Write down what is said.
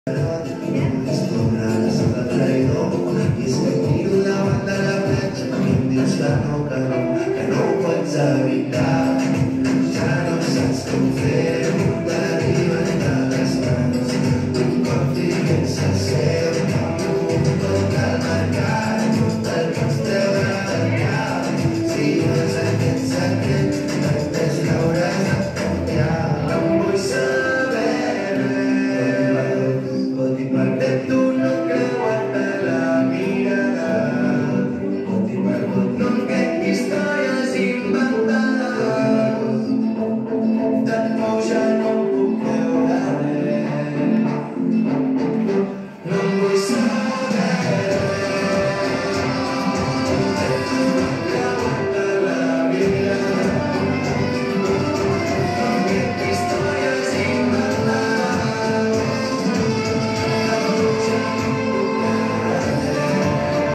Sobrang sa traidor Isipin lawan na lang at sa hindi sa no kanong pagsabi ka